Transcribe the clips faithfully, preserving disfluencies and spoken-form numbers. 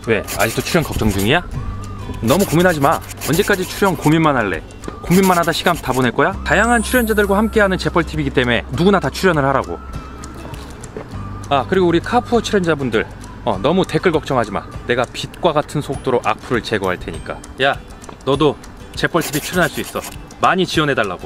왜? 아직도 출연 걱정 중이야? 너무 고민하지 마. 언제까지 출연 고민만 할래? 고민만 하다 시간 다 보낼 거야? 다양한 출연자들과 함께하는 재벌티비이기 때문에 누구나 다 출연을 하라고. 아, 그리고 우리 카푸어 출연자분들, 어, 너무 댓글 걱정하지 마. 내가 빛과 같은 속도로 악플을 제거할 테니까. 야, 너도 재벌티비 출연할 수 있어. 많이 지원해달라고.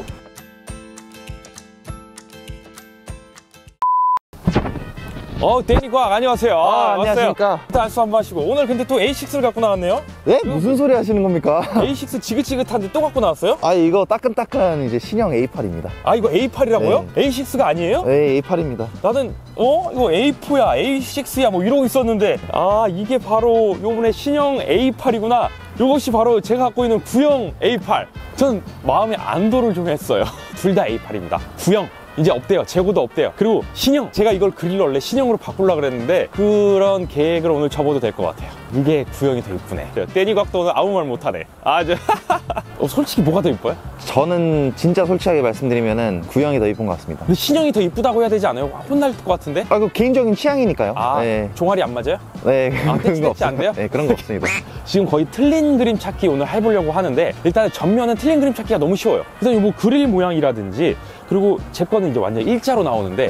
어, 데니과학 안녕하세요. 아, 안녕하십니까. 일단 알수 한번 하시고. 오늘 근데 또 에이식스를 갖고 나왔네요. 네? 무슨 소리 하시는 겁니까? 에이식스 지긋지긋한데 또 갖고 나왔어요? 아, 이거 따끈따끈한 이제 신형 에이 팔입니다. 아, 이거 에이 팔이라고요? 네. 에이식스가 아니에요? 네, 에이 팔입니다. 나는 어? 이거 에이 포야, 에이 식스야 뭐 이러고 있었는데, 아, 이게 바로 요번에 신형 에이 팔이구나. 요것이 바로 제가 갖고 있는 구형 에이 팔. 전 마음의 안도를 좀 했어요. 둘 다 에이 팔입니다. 구형 이제 없대요. 재고도 없대요. 그리고 신형, 제가 이걸 그릴로 원래 신형으로 바꾸려고 그랬는데 그런 계획을 오늘 접어도 될 것 같아요. 이게 구형이 더 이쁘네. 데니곽도 오늘 아무 말 못하네. 아, 저 어, 솔직히 뭐가 더 이뻐요? 저는 진짜 솔직하게 말씀드리면은 구형이 더 이쁜 것 같습니다. 근데 신형이 더 이쁘다고 해야 되지 않아요? 혼날 것 같은데? 아, 그 개인적인 취향이니까요. 아, 네. 종아리 안 맞아요? 네, 아, 그런 거 떼치 안 돼요? 네, 그런 거 없습니다. 지금 거의 틀린 그림 찾기 오늘 해보려고 하는데, 일단은 전면은 틀린 그림 찾기가 너무 쉬워요. 일단 뭐 그릴 모양이라든지, 그리고 제 거는 이제 완전 일자로 나오는데,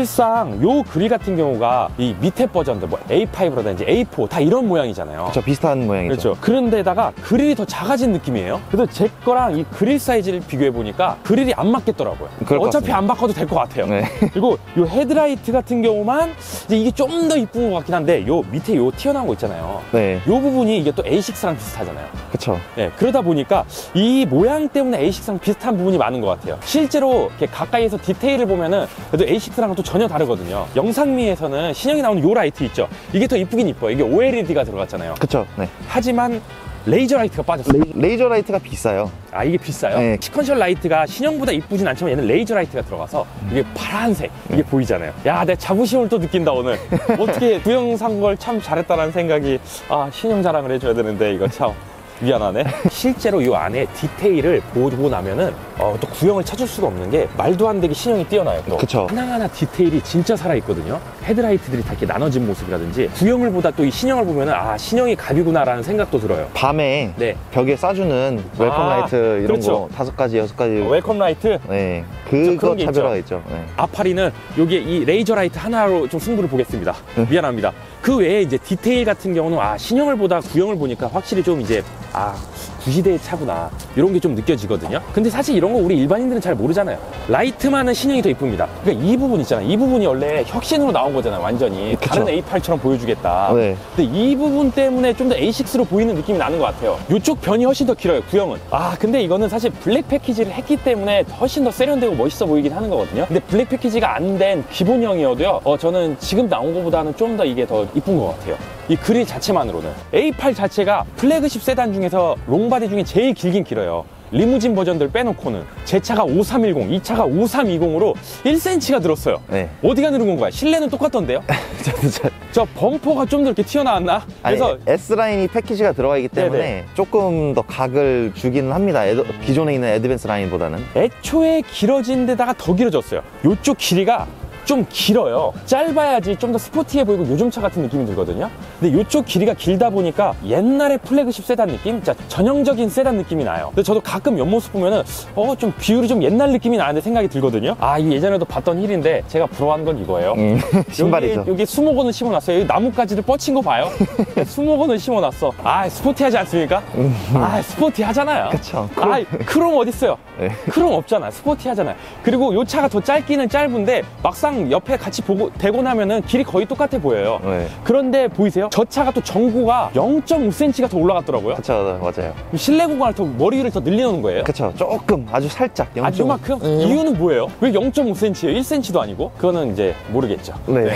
사실상 요 그릴 같은 경우가 이 밑에 버전들 뭐 에이 파이브라든지 에이 포 다 이런 모양이잖아요. 저 비슷한 모양이죠. 그렇죠. 그런데다가 그릴이 더 작아진 느낌이에요. 그래서 제 거랑 이 그릴 사이즈를 비교해 보니까 그릴이 안 맞겠더라고요. 어차피 안 바꿔도 될 것 같아요. 네. 그리고 요 헤드라이트 같은 경우만 이제 이게 좀 더 이쁜 것 같긴 한데, 요 밑에 요 튀어나온 거 있잖아요. 네. 요 부분이 이게 또 에이 식스랑 비슷하잖아요. 그쵸. 네, 그러다 보니까 이 모양 때문에 에이 식스랑 비슷한 부분이 많은 것 같아요. 실제로 이렇게 가까이에서 디테일을 보면은 그래도 에이 식스랑은 또 전혀 다르거든요. 영상미에서는 신형이 나오는 요 라이트 있죠. 이게 더 이쁘긴 이뻐요. 이게 오 엘 이 디가 들어갔잖아요. 그쵸. 네. 하지만 레이저 라이트가 빠졌어요. 레이저 라이트가 비싸요. 아, 이게 비싸요? 네. 시퀀셜 라이트가 신형보다 이쁘진 않지만 얘는 레이저 라이트가 들어가서 이게 파란색, 이게 보이잖아요. 야, 내 자부심을 또 느낀다 오늘. 어떻게 구형 산 걸 참 잘했다라는 생각이, 아, 신형 자랑을 해줘야 되는데 이거 참 미안하네. 실제로 이 안에 디테일을 보고 나면은 어, 또 구형을 찾을 수가 없는 게, 말도 안 되게 신형이 뛰어나요. 그쵸. 하나하나 디테일이 진짜 살아있거든요. 헤드라이트들이 다 이렇게 나눠진 모습이라든지, 구형을 보다 또 이 신형을 보면은 아, 신형이 갑이구나 라는 생각도 들어요. 밤에 네. 벽에 쏴주는 웰컴 아, 라이트 이런 그렇죠. 거 다섯 가지, 여섯 가지. 어, 웰컴 라이트. 네. 그런 그거 게 차별화가 있죠. 네. 아파리는 여기에 이 레이저 라이트 하나로 좀 승부를 보겠습니다. 미안합니다. 그 외에 이제 디테일 같은 경우는 아, 신형을 보다 구형을 보니까 확실히 좀 이제 아, 구시대의 차구나 이런 게 좀 느껴지거든요. 근데 사실 이런 거 우리 일반인들은 잘 모르잖아요. 라이트만은 신형이 더 이쁩니다. 그러니까 이 부분 있잖아요. 이 부분이 원래 혁신으로 나온 거잖아요. 완전히. 그쵸. 다른 에이 팔처럼 보여주겠다. 네. 근데 이 부분 때문에 좀 더 에이 식스로 보이는 느낌이 나는 것 같아요. 이쪽 변이 훨씬 더 길어요, 구형은. 아, 근데 이거는 사실 블랙 패키지를 했기 때문에 훨씬 더 세련되고 멋있어 보이긴 하는 거거든요. 근데 블랙 패키지가 안 된 기본형이어도요, 어, 저는 지금 나온 거보다는 좀 더 이게 더 이쁜 것 같아요. 이 그릴 자체만으로는. 에이 팔 자체가 플래그십 세단 중에서 롱바디 중에 제일 길긴 길어요. 리무진 버전들 빼놓고는. 제 차가 오삼일공, 이 차가 오삼이공으로 일 센티미터가 늘었어요. 네. 어디가 늘은 건가요? 실내는 똑같던데요? 저도 잘. 저 범퍼가 좀 더 이렇게 튀어나왔나? 그래서 아니, S라인이 패키지가 들어가 있기 때문에 네네. 조금 더 각을 주기는 합니다. 에드, 기존에 있는 애드밴스 라인보다는. 애초에 길어진 데다가 더 길어졌어요. 이쪽 길이가 좀 길어요. 짧아야지 좀 더 스포티해 보이고 요즘 차 같은 느낌이 들거든요. 근데 이쪽 길이가 길다 보니까 옛날의 플래그십 세단 느낌? 진짜 전형적인 세단 느낌이 나요. 근데 저도 가끔 옆모습 보면은 어, 좀 비율이 좀 옛날 느낌이 나는데 생각이 들거든요. 아, 이 예전에도 봤던 힐인데 제가 부러워한 건 이거예요. 음, 신발이죠. 여기, 여기 수목원을 심어놨어요. 여기 나뭇가지를 뻗친 거 봐요. 수목원을 심어놨어. 아, 스포티하지 않습니까? 아, 스포티하잖아요. 그쵸. 아, 크롬 어딨어요? 네. 크롬 없잖아요. 스포티하잖아요. 그리고 이 차가 더 짧기는 짧은데 막상 옆에 같이 보고 대고 나면은 길이 거의 똑같아 보여요. 네. 그런데 보이세요? 저 차가 또 전고가 영 점 오 센티미터가 더 올라갔더라고요. 그쵸, 맞아요. 실내 공간을 더 머리를 더 늘려놓은 거예요. 그쵸, 조금 아주 살짝. 아주 이만큼? 음. 이유는 뭐예요? 왜 영 점 오 센티미터예요? 일 센티미터도 아니고? 그거는 이제 모르겠죠. 네.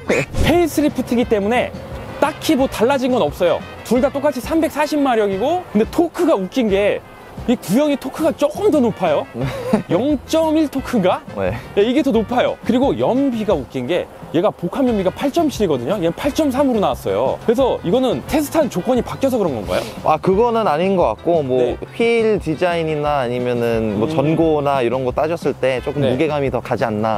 페이스리프트이기 때문에 딱히 뭐 달라진 건 없어요. 둘 다 똑같이 삼백사십 마력이고, 근데 토크가 웃긴 게 이 구형이 토크가 조금 더 높아요. 영 점 일 토크인가? 네. 야, 이게 더 높아요. 그리고 연비가 웃긴 게 얘가 복합 연비가 팔 점 칠이거든요. 얘는 팔 점 삼으로 나왔어요. 그래서 이거는 테스트한 조건이 바뀌어서 그런 건가요? 아, 그거는 아닌 것 같고, 뭐, 네. 휠 디자인이나 아니면은 뭐 음. 전고나 이런 거 따졌을 때 조금 네. 무게감이 더 가지 않나.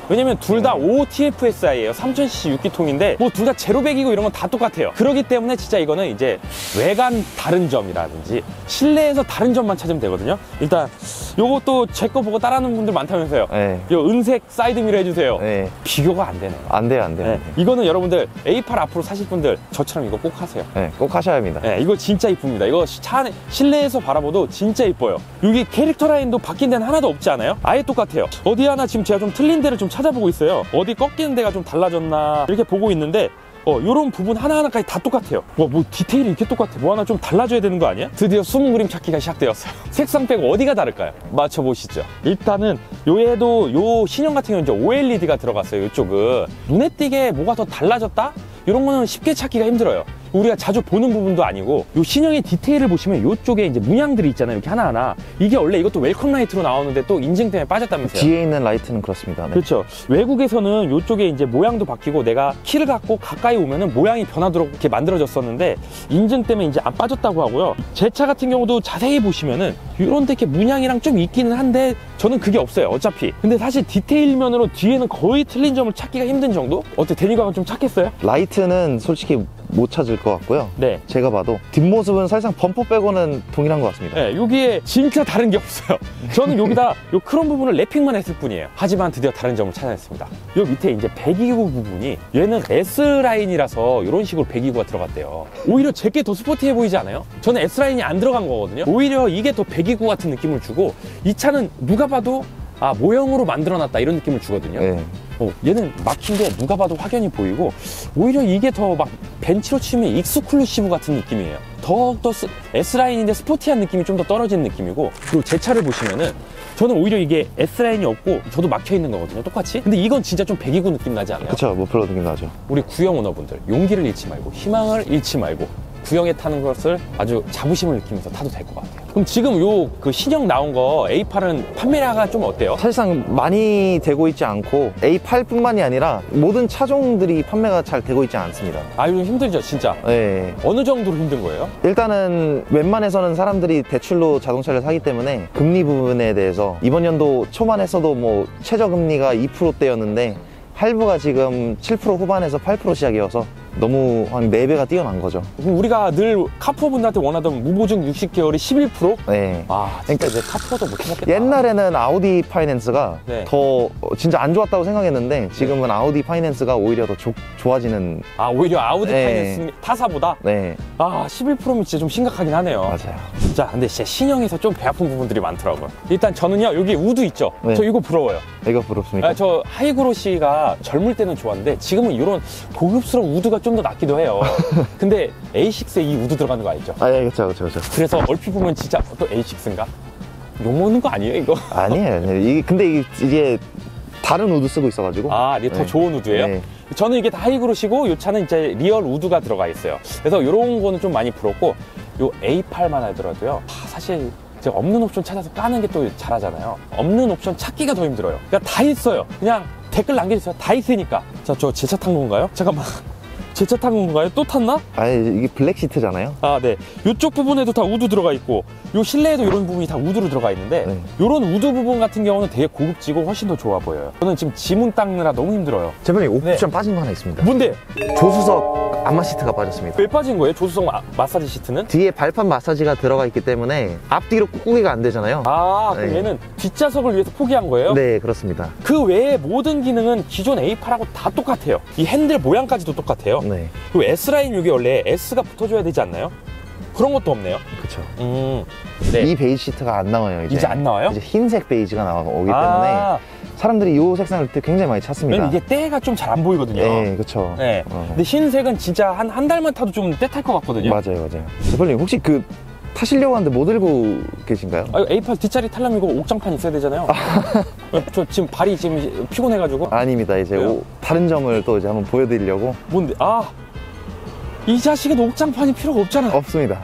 왜냐면 둘 다 오 티 에프 에스 아이예요. 삼천 씨씨 육 기통인데 뭐 둘 다 제로백이고 이런 건 다 똑같아요. 그렇기 때문에 진짜 이거는 이제 외관 다른 점이라든지 실내에서 다른 점만 찾으면 되거든요. 일단 요것도 제 거 보고 따라하는 분들 많다면서요. 네. 요 은색 사이드미러 해주세요. 네. 비교가 안 되네요. 안 돼요, 안 돼요. 네. 이거는 여러분들 에이 팔 앞으로 사실 분들 저처럼 이거 꼭 하세요. 네, 꼭 하셔야 합니다. 네, 이거 진짜 이쁩니다. 이거 차 안에 실내에서 바라봐도 진짜 이뻐요. 여기 캐릭터 라인도 바뀐 데는 하나도 없지 않아요? 아예 똑같아요. 어디 하나 지금 제가 좀 틀린 데를 좀 찾아보고 있어요. 어디 꺾이는 데가 좀 달라졌나 이렇게 보고 있는데 어, 요런 부분 하나하나까지 다 똑같아요. 와, 뭐 디테일이 이렇게 똑같아. 뭐 하나 좀 달라져야 되는 거 아니야? 드디어 숨은 그림 찾기가 시작되었어요. 색상 빼고 어디가 다를까요? 맞춰보시죠. 일단은 요에도 요 신형 같은 경우는 이제 오 엘 이 디가 들어갔어요. 이쪽은 눈에 띄게 뭐가 더 달라졌다? 이런 거는 쉽게 찾기가 힘들어요. 우리가 자주 보는 부분도 아니고 요 신형의 디테일을 보시면 요쪽에 이제 문양들이 있잖아요. 이렇게 하나하나. 이게 원래 이것도 웰컴 라이트로 나오는데 또 인증 때문에 빠졌다면서요. 뒤에 있는 라이트는 그렇습니다. 네. 그렇죠. 외국에서는 요쪽에 이제 모양도 바뀌고 내가 키를 갖고 가까이 오면은 모양이 변하도록 이렇게 만들어졌었는데 인증 때문에 이제 안 빠졌다고 하고요. 제 차 같은 경우도 자세히 보시면은 이런 데 이렇게 문양이랑 좀 있기는 한데 저는 그게 없어요. 어차피. 근데 사실 디테일면으로 뒤에는 거의 틀린 점을 찾기가 힘든 정도? 어때? 데니가가 좀 찾겠어요? 라이트는 솔직히 못 찾을 것 같고요. 네. 제가 봐도 뒷모습은 사실상 범퍼 빼고는 동일한 것 같습니다. 네, 여기에 진짜 다른 게 없어요. 저는 여기다 요 크롬 부분을 랩핑만 했을 뿐이에요. 하지만 드디어 다른 점을 찾아냈습니다. 요 밑에 이제 배기구 부분이 얘는 S 라인이라서 이런 식으로 배기구가 들어갔대요. 오히려 제게 더 스포티해 보이지 않아요? 저는 S 라인이 안 들어간 거거든요. 오히려 이게 더 배기구 같은 느낌을 주고 이 차는 누가 봐도 아 모형으로 만들어놨다 이런 느낌을 주거든요. 네. 어, 얘는 막힌 게 누가 봐도 확연히 보이고 오히려 이게 더 막 벤치로 치면 익스클루시브 같은 느낌이에요. 더욱더 S라인인데 스포티한 느낌이 좀 더 떨어지는 느낌이고 그리고 제 차를 보시면은 저는 오히려 이게 S라인이 없고 저도 막혀있는 거거든요. 똑같이. 근데 이건 진짜 좀 배기구 느낌 나지 않아요? 그쵸, 머플러 느낌 나죠. 우리 구형 오너분들 용기를 잃지 말고 희망을 잃지 말고 구형에 타는 것을 아주 자부심을 느끼면서 타도 될 것 같아요. 그럼 지금 요 그 신형 나온 거 에이 팔은 판매량가 좀 어때요? 사실상 많이 되고 있지 않고 에이 팔뿐만이 아니라 모든 차종들이 판매가 잘 되고 있지 않습니다. 아, 요즘 힘들죠, 진짜. 네. 어느 정도로 힘든 거예요? 일단은 웬만해서는 사람들이 대출로 자동차를 사기 때문에 금리 부분에 대해서 이번 연도 초만 했어도 뭐 최저금리가 이 퍼센트대였는데 할부가 지금 칠 퍼센트 후반에서 팔 퍼센트 시작이어서 너무 한 네 배가 뛰어난 거죠. 그럼 우리가 늘 카푸어 분들한테 원하던 무보증 육십 개월이 십일 퍼센트? 네. 아, 진짜 이제 카푸어도 못 해먹겠다. 옛날에는 아우디 파이낸스가 네. 더 진짜 안 좋았다고 생각했는데 지금은 아우디 파이낸스가 오히려 더 조, 좋아지는. 아, 오히려 아우디 네. 파이낸스 타사보다? 네. 아, 십일 퍼센트면 진짜 좀 심각하긴 하네요. 맞아요. 자, 근데 진짜 신형에서 좀 배 아픈 부분들이 많더라고요. 일단 저는요, 여기 우드 있죠? 네. 저 이거 부러워요. 이거 부럽습니까? 아, 저 하이그로시가 젊을 때는 좋았는데 지금은 이런 고급스러운 우드가 좀 더 낫기도 해요. 근데 에이 식스에 이 우드 들어가는 거 알죠? 아, 예, 그렇죠, 그렇죠, 그렇죠. 그래서 얼핏 보면 진짜 또 에이 식스인가? 욕먹는 거 아니에요, 이거? 아니에요. 아니에요. 이게 근데 이게, 이게 다른 우드 쓰고 있어가지고. 아, 이게 더 네. 좋은 우드예요? 네. 저는 이게 다 하이그로시고 이 차는 이제 리얼 우드가 들어가 있어요. 그래서 이런 거는 좀 많이 부럽고 요 에이 팔만 하더라도요. 아, 사실 제가 없는 옵션 찾아서 까는 게 또 잘하잖아요. 없는 옵션 찾기가 더 힘들어요. 그러니까 다 있어요. 그냥 댓글 남겨주세요. 다 있으니까. 자, 저 제 차 탄 건가요? 잠깐만. 제 차 탄 건가요? 또 탔나? 아니, 이게 블랙 시트잖아요. 아, 네. 이쪽 부분에도 다 우드 들어가 있고, 요 실내에도 이런 부분이 다 우드로 들어가 있는데, 네. 요런 우드 부분 같은 경우는 되게 고급지고 훨씬 더 좋아 보여요. 저는 지금 지문 닦느라 너무 힘들어요. 제발님, 옵션 네. 빠진 거 하나 있습니다. 뭔데? 조수석 안마 시트가 빠졌습니다. 왜 빠진 거예요? 조수석 마, 마사지 시트는? 뒤에 발판 마사지가 들어가 있기 때문에 앞뒤로 꾹꾹이가 안 되잖아요. 아, 그럼 네. 얘는 뒷좌석을 위해서 포기한 거예요? 네, 그렇습니다. 그 외에 모든 기능은 기존 에이 팔하고 다 똑같아요. 이 핸들 모양까지도 똑같아요. 네, 그리고 S라인 여기 원래 S가 붙어줘야 되지 않나요? 그런 것도 없네요. 그렇죠. 음, 네. 이 베이지 시트가 안 나와요. 이제, 이제 안 나와요? 이제 흰색 베이지가 나오기 때문에 아, 사람들이 이 색상을 굉장히 많이 찾습니다. 왜냐면 이게 때가 좀 잘 안 보이거든요. 네, 그렇죠. 네. 어. 근데 흰색은 진짜 한, 한 달만 타도 좀 때 탈 것 같거든요. 맞아요, 맞아요. 제발님, 혹시 그 타시려고 하는데 못 들고 계신가요? 아, 에이 팔 뒷자리 타려면 이거 옥장판 있어야 되잖아요. 어, 저 지금 발이 지금 피곤해가지고. 아닙니다. 이제 왜요? 오, 다른 점을 또 이제 한번 보여드리려고. 뭔데? 아, 이 자식은 옥장판이 필요가 없잖아. 없습니다.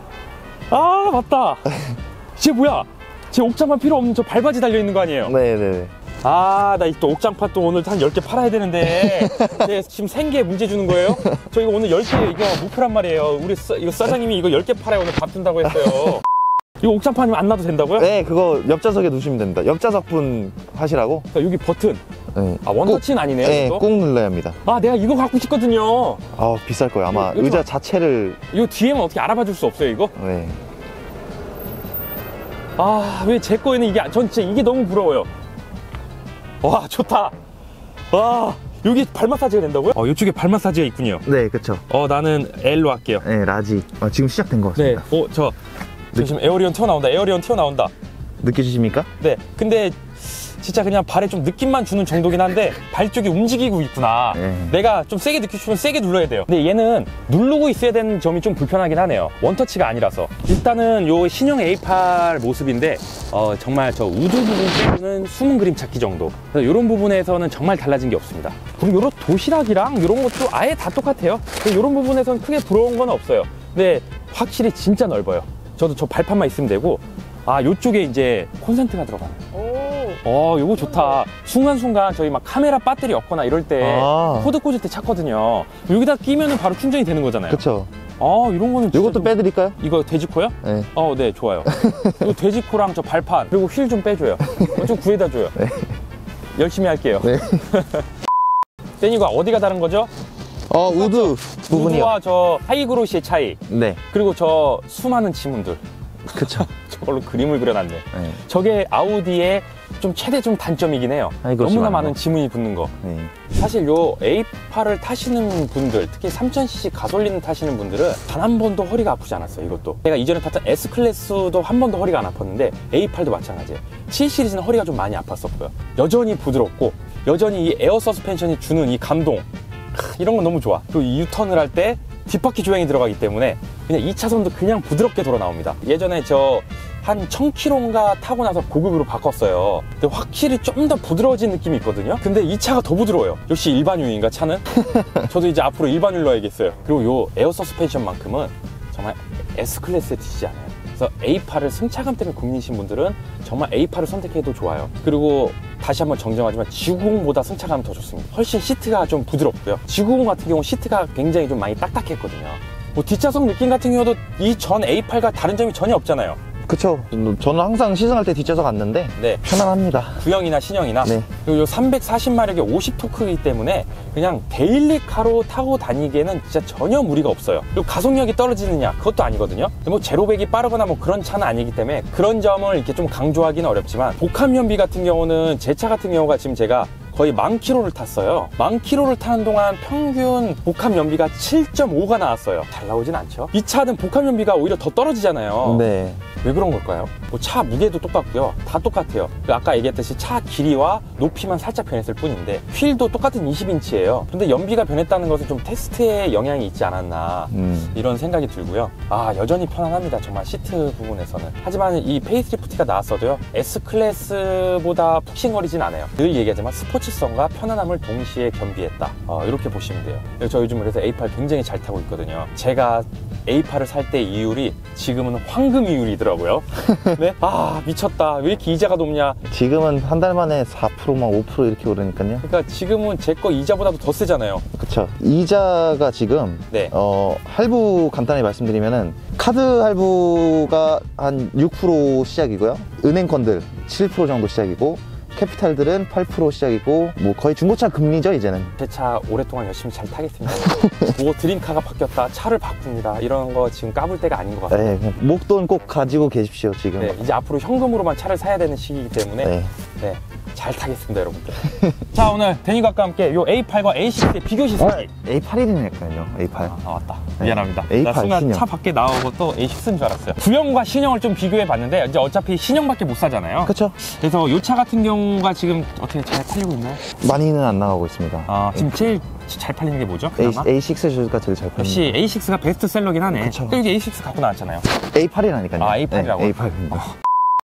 아, 맞다. 쟤 뭐야? 쟤 옥장판 필요 없는 저 발바지 달려있는 거 아니에요? 네네네. 아, 나 또 옥장판 또 오늘 한 열 개 팔아야 되는데. 네, 지금 생계 문제 주는 거예요? 저 이거 오늘 열 개 이거 목표란 말이에요. 우리 사, 이거 사장님이 이거 열 개 팔아야 오늘 밥 준다고 했어요. 이거 옥장판이면 안 놔도 된다고요? 네, 그거 옆좌석에 두시면 됩니다. 옆좌석분 하시라고. 자, 여기 버튼. 네. 아, 원터치는 아니네요. 네, 이거? 꾹 눌러야 합니다. 아, 내가 이거 갖고 싶거든요. 아, 비쌀 거예요. 아마 이거- 이거 의자 좀- 자체를. 이거 뒤에만 어떻게 알아봐 줄 수 없어요, 이거? 네. 아, 왜 제 거에는 이게, 전 진짜 이게 너무 부러워요. 와, 좋다. 와, 여기 발 마사지가 된다고요? 어, 이쪽에 발 마사지가 있군요. 네, 그쵸. 어, 나는 L로 할게요. 네, 라지. 아, 지금 시작된 것 네. 같습니다. 어, 저, 저 지금 에어리언 튀어나온다. 에어리언 튀어나온다. 느껴지십니까? 네. 근데 진짜 그냥 발에 좀 느낌만 주는 정도긴 한데 발 쪽이 움직이고 있구나. 네. 내가 좀 세게 느끼고 싶으면 세게 눌러야 돼요. 근데 얘는 누르고 있어야 되는 점이 좀 불편하긴 하네요. 원터치가 아니라서. 일단은 요 신형 에이 팔 모습인데 어, 정말 저 우드 부분 빼고는 숨은 그림 찾기 정도. 그래서 이런 부분에서는 정말 달라진 게 없습니다. 그리고 요런 도시락이랑 이런 것도 아예 다 똑같아요. 이런 부분에서는 크게 부러운 건 없어요. 근데 확실히 진짜 넓어요. 저도 저 발판만 있으면 되고, 아, 요쪽에 이제 콘센트가 들어가요. 어, 요거 좋다. 순간순간 저희 막 카메라 배터리 없거나 이럴 때 아. 코드 꽂을 때 찾거든요. 여기다 끼면은 바로 충전이 되는 거잖아요. 그쵸. 아, 이런 거는 진짜 이것도 좀- 빼드릴까요? 이거 돼지코요? 네. 어, 네, 좋아요. 이거 돼지코랑 저 발판 그리고 휠 좀 빼줘요. 이거 좀 구해다 줘요. 네. 열심히 할게요. 네. 데니가 어디가 다른 거죠? 어, 우드 부분이요. 우드와 저 하이그로시의 차이, 네. 그리고 저 수많은 지문들. 그쵸. 저걸로 그림을 그려놨네. 네. 저게 아우디의 좀 최대 좀 단점이긴 해요. 하이그로시 너무나 많은 많은 거. 지문이 붙는 거. 네. 사실 요 에이 팔을 타시는 분들, 특히 삼천 씨씨 가솔린 타시는 분들은 단 한 번도 허리가 아프지 않았어요. 이것도 제가 이전에 탔던 S클래스도 한 번도 허리가 안 아팠는데 에이 팔도 마찬가지예요. 칠 시리즈는 허리가 좀 많이 아팠었고요. 여전히 부드럽고 여전히 이 에어 서스펜션이 주는 이 감동, 크, 이런 건 너무 좋아. 그리고 이 유턴을 할 때 뒷바퀴 조향이 들어가기 때문에 그냥 이 차선도 그냥 부드럽게 돌아 나옵니다. 예전에 저 한 천 킬로미터인가 타고 나서 고급으로 바꿨어요. 근데 확실히 좀 더 부드러워진 느낌이 있거든요. 근데 이 차가 더 부드러워요. 역시 일반유인가 차는? 저도 이제 앞으로 일반유로 해야겠어요. 그리고 요 에어 서스펜션만큼은 정말 S클래스에 뒤지지 않아요. 그래서 에이 팔을 승차감 때문에 고민이신 분들은 정말 에이 팔을 선택해도 좋아요. 그리고 다시 한번 정정하지만 지구공보다 승차감이 더 좋습니다. 훨씬 시트가 좀 부드럽고요. 지구공 같은 경우 시트가 굉장히 좀 많이 딱딱했거든요. 뭐 뒷좌석 느낌 같은 경우도 이 전 에이 팔과 다른 점이 전혀 없잖아요. 그쵸. 저는 항상 시승할 때 뒷좌석 앉는데 네. 편안합니다. 구형이나 신형이나. 네. 그리고 요 삼백사십 마력의 오십 토크이기 때문에 그냥 데일리카로 타고 다니기에는 진짜 전혀 무리가 없어요. 그리고 가속력이 떨어지느냐, 그것도 아니거든요. 뭐 제로백이 빠르거나 뭐 그런 차는 아니기 때문에 그런 점을 이렇게 좀 강조하기는 어렵지만, 복합 연비 같은 경우는 제 차 같은 경우가 지금 제가 거의 만 킬로를 탔어요. 만 킬로를 타는 동안 평균 복합 연비가 칠 점 오가 나왔어요. 잘 나오진 않죠. 이 차는 복합 연비가 오히려 더 떨어지잖아요. 네. 왜 그런 걸까요? 뭐 차 무게도 똑같고요. 다 똑같아요. 아까 얘기했듯이 차 길이와 높이만 살짝 변했을 뿐인데 휠도 똑같은 이십 인치예요. 근데 연비가 변했다는 것은 좀 테스트에 영향이 있지 않았나, 음. 이런 생각이 들고요. 아, 여전히 편안합니다. 정말 시트 부분에서는. 하지만 이 페이스리프트가 나왔어도요, S클래스보다 푹신거리진 않아요. 늘 얘기하지만 스포츠성과 편안함을 동시에 겸비했다. 어, 이렇게 보시면 돼요. 저 요즘 그래서 에이 팔 굉장히 잘 타고 있거든요. 제가 에이 팔을 살 때 이율이 지금은 황금 이율이더라고요. 네? 아, 미쳤다. 왜 이렇게 이자가 높냐. 지금은 한 달 만에 사 퍼센트만 오 퍼센트 이렇게 오르니까요. 그러니까 지금은 제 거 이자보다도 더 세잖아요. 그쵸. 이자가 지금 네. 어, 할부 간단히 말씀드리면은 카드 할부가 한 육 퍼센트 시작이고요. 은행권들 칠 퍼센트 정도 시작이고, 캐피탈들은 팔 퍼센트 시작이고, 뭐 거의 중고차 금리죠 이제는. 제 차 오랫동안 열심히 잘 타겠습니다. 뭐 드림카가 바뀌었다, 차를 바꿉니다, 이런 거 지금 까불 때가 아닌 것 같아요. 네, 그냥 목돈 꼭 가지고 계십시오 지금. 네, 이제 앞으로 현금으로만 차를 사야 되는 시기이기 때문에 네. 네, 잘 타겠습니다, 여러분들. 자, 오늘 데니각과 함께 요 에이 팔과 에이 식스의 비교 시승기. 에이 팔이니까요. 에이 팔. 아, 맞다. 네. 미안합니다. 에이 팔 나 순간 신형. 차 밖에 나오고 또 에이 식스인 줄 알았어요. 구형과 신형을 좀 비교해 봤는데 이제 어차피 신형밖에 못 사잖아요. 그쵸. 그래서 이 차 같은 경우가 지금 어떻게 잘 팔리고 있나요? 많이는 안 나가고 있습니다. 아, 지금 제일 잘 팔리는 게 뭐죠? 에이, 그나마? 에이 식스가 제일 잘 팔립니다. 역시 에이 식스가 베스트셀러긴 하네. 그쵸. 또 이게 에이 식스 갖고 나왔잖아요. 에이 팔이라니까요. 아, 에이 팔이라고? 네, 에이 팔입니다.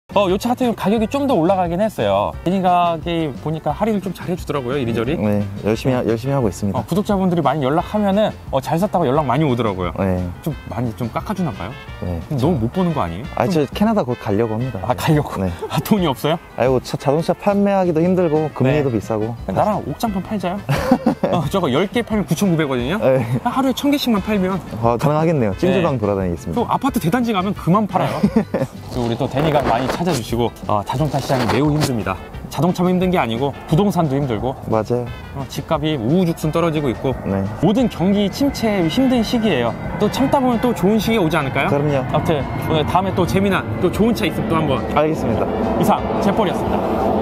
어, 요 차 같은 경우 가격이 좀 더 올라가긴 했어요. 베니각이 보니까 할인을 좀 잘 해주더라고요, 이리저리. 네, 열심히, 하, 열심히 하고 있습니다. 어, 구독자분들이 많이 연락하면은 어, 잘 샀다고 연락 많이 오더라고요. 네, 좀 많이 좀 깎아주나 봐요? 네. 너무 못 보는 거 아니에요? 아, 저 캐나다 곧 가려고 합니다. 아, 가려고? 네. 아, 돈이 없어요? 아이고, 자, 자동차 판매하기도 힘들고, 금리도 네. 비싸고. 나랑 옥장판 팔자요? 어, 저거 열 개 팔면 구천구백 원이거든요? 네. 하루에 천 개씩만 팔면 아, 가능하겠네요. 찜질방 네. 돌아다니겠습니다. 또 아파트 대단지 가면 그만 팔아요. 또 우리 또 데니각 많이 찾아주시고 어, 자동차 시장이 매우 힘듭니다. 자동차만 힘든 게 아니고 부동산도 힘들고 맞아요. 어, 집값이 우후죽순 떨어지고 있고 네. 모든 경기 침체 힘든 시기예요. 또 참다 보면 또 좋은 시기가 오지 않을까요? 그럼요. 아무튼 오늘 다음에 또 재미난 또 좋은 차 있으면 또 한번. 알겠습니다. 이상 제폴이었습니다.